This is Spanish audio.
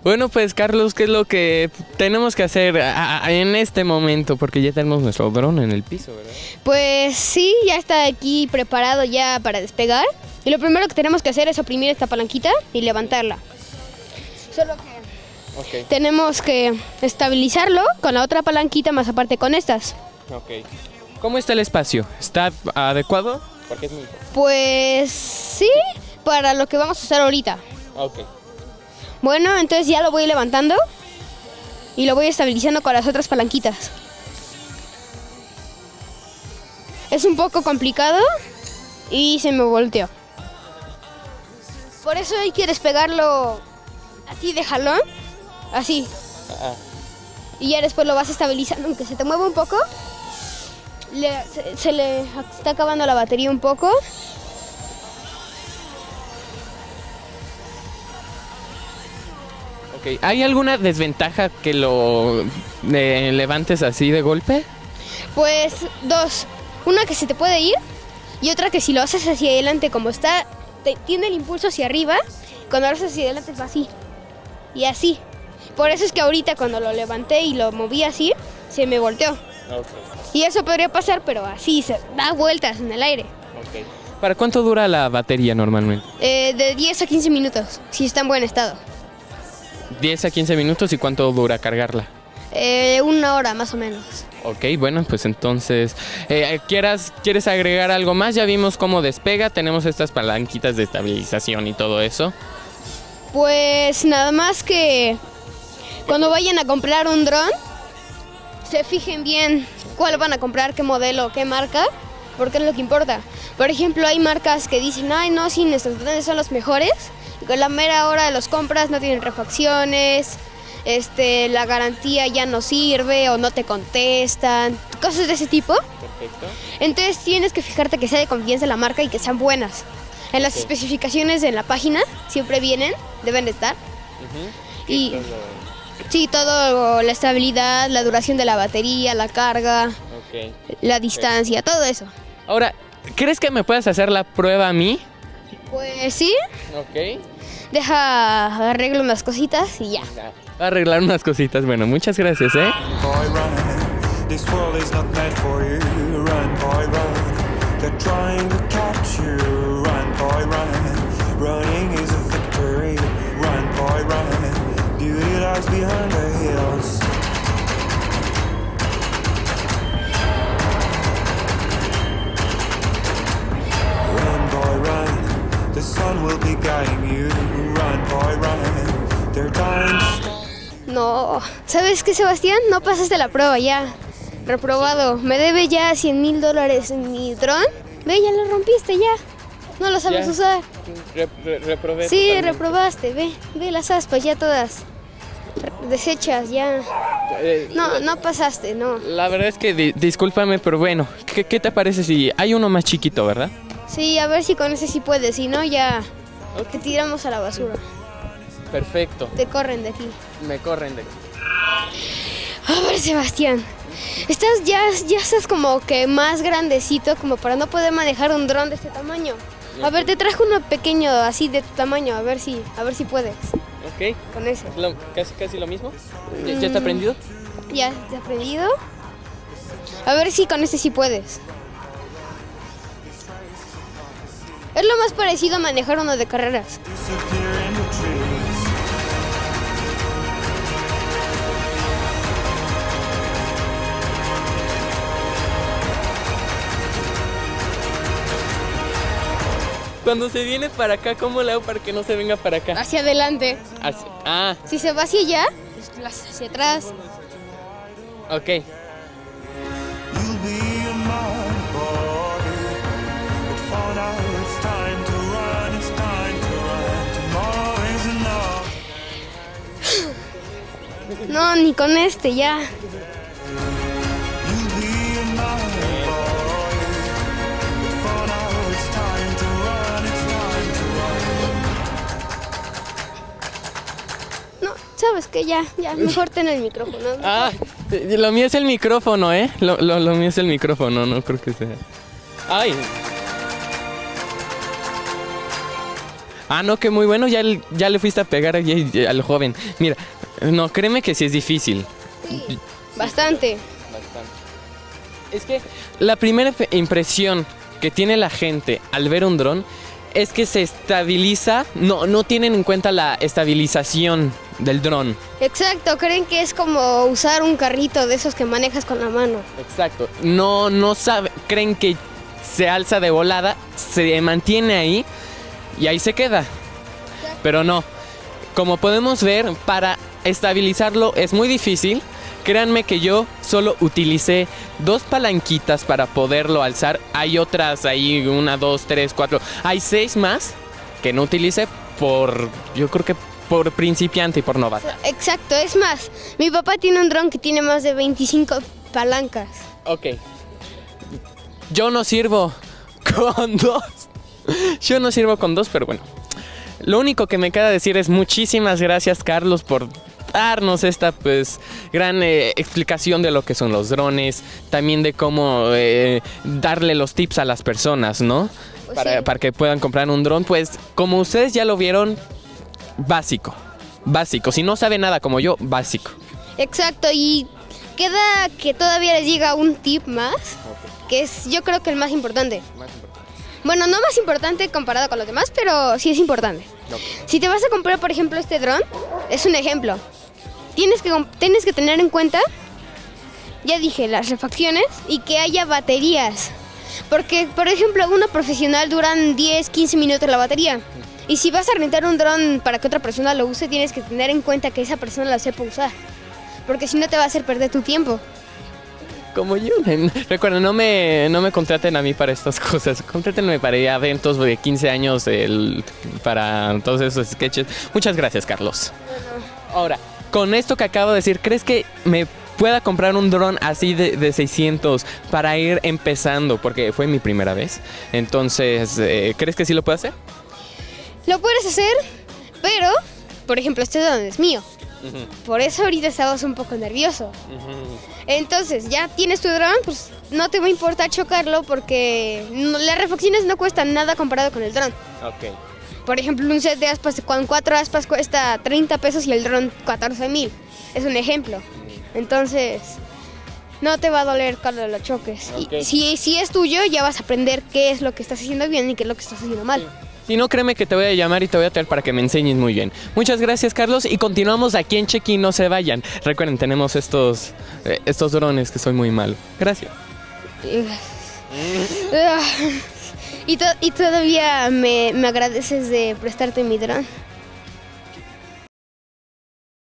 Bueno, pues Carlos, ¿qué es lo que tenemos que hacer en este momento? Porque ya tenemos nuestro dron en el piso, ¿verdad? Pues sí, ya está aquí preparado ya para despegar. Y lo primero que tenemos que hacer es oprimir esta palanquita y levantarla. Solo que tenemos que estabilizarlo con la otra palanquita más aparte con estas. Ok. ¿Cómo está el espacio? ¿Está adecuado? Porque es muy... Pues sí, para lo que vamos a usar ahorita. Ok. Bueno, entonces ya lo voy levantando y lo voy estabilizando con las otras palanquitas. Es un poco complicado y se me volteó. Por eso hay que despegarlo así de jalón, así. Y ya después lo vas estabilizando, aunque se te mueva un poco. Se le está acabando la batería un poco. Okay. ¿Hay alguna desventaja que lo levantes así de golpe? Pues dos. Una que se te puede ir y otra que si lo haces hacia adelante como está, tiene el impulso hacia arriba. Cuando lo haces hacia adelante va así y así. Por eso es que ahorita cuando lo levanté y lo moví así, se me volteó. Y eso podría pasar, pero así, se da vueltas en el aire. ¿Para cuánto dura la batería normalmente? De 10 a 15 minutos, si está en buen estado. 10 a 15 minutos, ¿y cuánto dura cargarla? 1 hora más o menos. Ok, bueno, pues entonces, ¿quieres agregar algo más? Ya vimos cómo despega, tenemos estas palanquitas de estabilización y todo eso. Pues nada más que cuando vayan a comprar un dron, se fijen bien cuál van a comprar, qué modelo, qué marca, porque es lo que importa. Por ejemplo, hay marcas que dicen, ay no, sí, nuestros drones son los mejores, y con la mera hora de los compras no tienen refacciones, la garantía ya no sirve o no te contestan, cosas de ese tipo. Perfecto. Entonces tienes que fijarte que sea de confianza la marca y que sean buenas. En las especificaciones de la página siempre vienen, deben de estar. Y sí, todo, la estabilidad, la duración de la batería, la carga, la distancia, todo eso. Ahora, ¿crees que me puedas hacer la prueba a mí? Pues sí. Ok. Deja, arreglo unas cositas y ya. Va a arreglar unas cositas. Bueno, muchas gracias, ¿eh? The sun will be guiding you. Run, boy, run. They're dying. No, ¿sabes qué, Sebastián? No pasaste la prueba ya. Reprobado. Me debe ya $100,000 en mi dron. Ve, ya lo rompiste ya. No lo sabes usar. Reprobé. Sí, totalmente. Reprobaste. Ve las aspas ya todas deshechas ya. No pasaste, no. La verdad es que discúlpame, pero bueno, ¿qué te parece si hay uno más chiquito, verdad? Sí, a ver si con ese sí puedes, si no ya te tiramos a la basura. Perfecto. Te corren de aquí. Me corren de aquí. A ver, Sebastián, ya estás como que más grandecito como para no poder manejar un dron de este tamaño. A ver, te trajo uno pequeño así de tu tamaño, a ver si puedes. Ok. Con ese. Casi lo mismo. ¿Ya está prendido? Ya está prendido. A ver si con este sí puedes. Es lo más parecido a manejar uno de carreras. Cuando se viene para acá, ¿cómo le hago para que no se venga para acá? Hacia adelante. Así. Si se va hacia allá, pues hacia atrás. Ok. No, ni con este ya. No, sabes que ya, mejor ten el micrófono. Lo mío es el micrófono, ¿eh? Lo mío es el micrófono, no creo que sea. ¡Ay! Ah, no, que muy bueno, ya le fuiste a pegar al joven. Mira, no, créeme que sí es difícil. Sí, bastante. Es que la primera impresión que tiene la gente al ver un dron es que se estabiliza, no tienen en cuenta la estabilización del dron. Exacto, creen que es como usar un carrito de esos que manejas con la mano. Exacto. No creen que se alza de volada, se mantiene ahí y ahí se queda. Pero no. Como podemos ver, para estabilizarlo es muy difícil. Créanme que yo solo utilicé 2 palanquitas para poderlo alzar. Hay otras ahí, 1, 2, 3, 4. Hay 6 más que no utilicé yo creo que por principiante y por novato. Exacto, es más, mi papá tiene un dron que tiene más de 25 palancas. Ok. Yo no sirvo con 2. Yo no sirvo con 2, pero bueno. Lo único que me queda decir es muchísimas gracias, Carlos, por darnos esta pues gran explicación de lo que son los drones, también de cómo darle los tips a las personas, ¿no? Pues Para que puedan comprar un dron, pues como ustedes ya lo vieron, básico, si no sabe nada como yo, básico. Exacto, y queda que todavía les llega un tip más, que es yo creo que el más importante. Bueno, no más importante comparado con los demás, pero sí es importante. Si te vas a comprar, por ejemplo, este dron, es un ejemplo. Tienes que tener en cuenta, ya dije, las refacciones y que haya baterías. Porque, por ejemplo, uno profesional duran 10, 15 minutos la batería. Y si vas a rentar un dron para que otra persona lo use, tienes que tener en cuenta que esa persona lo sepa usar. Porque si no te va a hacer perder tu tiempo. Como yo. Recuerden, no me contraten a mí para estas cosas. Contrátenme para eventos de 15 años para todos esos sketches. Muchas gracias, Carlos. Ahora, con esto que acabo de decir, ¿crees que me pueda comprar un dron así de 600 para ir empezando? Porque fue mi primera vez. Entonces, ¿crees que sí lo puedo hacer? Lo puedes hacer, pero, por ejemplo, este dron es mío. Por eso ahorita estamos un poco nervioso. Entonces, ya tienes tu dron, pues no te va a importar chocarlo porque las refacciones no cuestan nada comparado con el dron. Ok. Por ejemplo, un set de aspas con 4 aspas cuesta 30 pesos y el dron 14,000. Es un ejemplo. Entonces, no te va a doler cuando lo choques. Okay. Y si es tuyo, ya vas a aprender qué es lo que estás haciendo bien y qué es lo que estás haciendo mal. Si no, créeme que te voy a llamar y te voy a traer para que me enseñes muy bien. Muchas gracias, Carlos, y continuamos aquí en Check-in, no se vayan. Recuerden, tenemos estos drones que soy muy malo. Gracias. Y todavía me agradeces de prestarte mi dron.